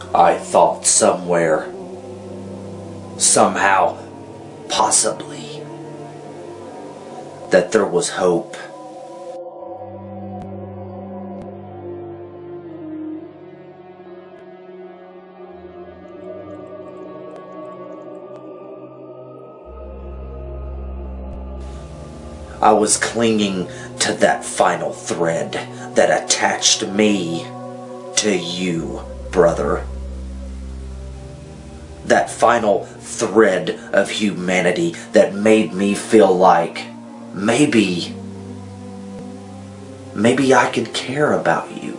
I thought somewhere, somehow, possibly, that there was hope. I was clinging to that final thread that attached me to you, brother. That final thread of humanity that made me feel like maybe I could care about you.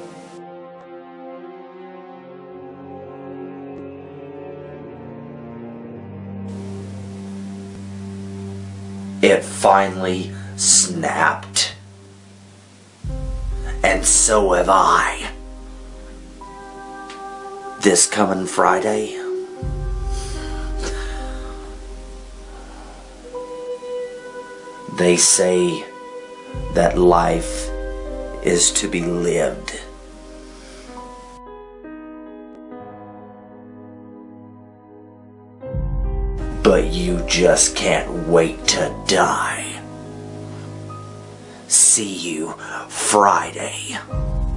It finally snapped. And so have I. This coming Friday, they say that life is to be lived. But you just can't wait to die. See you Friday.